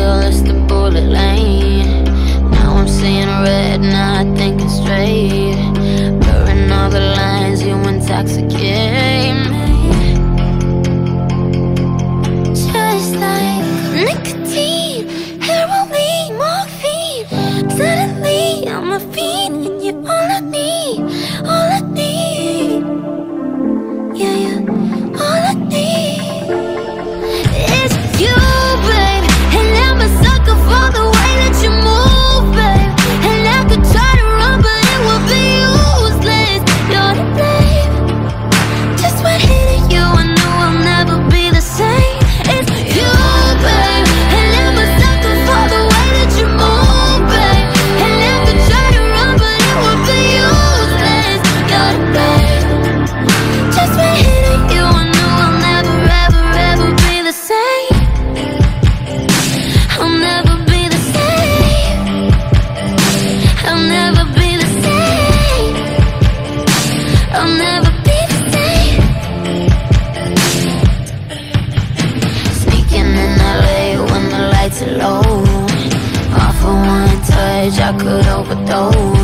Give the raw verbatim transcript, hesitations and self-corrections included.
hill, it's the bullet lane. Now I'm seeing red, not thinking straight. Blurring all the lines, you intoxicate me. Just like nicotine, heroin, morphine. Suddenly I'm a fiend, and you're all I need, all I need. Yeah, yeah, all I need is you, babe. And I'm a sucker for the way that you move, babe. And I could try to run, but it would be useless. You're to blame. Just when hitting you, I knew I'll never be the same. It's you, babe. And I'm a sucker for the way that you move, babe. And I could try to run, but it would be useless. You're to blame. Just when hitting you, I knew I'll never, ever, ever be the same. I'll never be the same. I'll never be the same. I'll never be the same. Sneaking in L A when the lights are low. Off for one touch, I could overdose.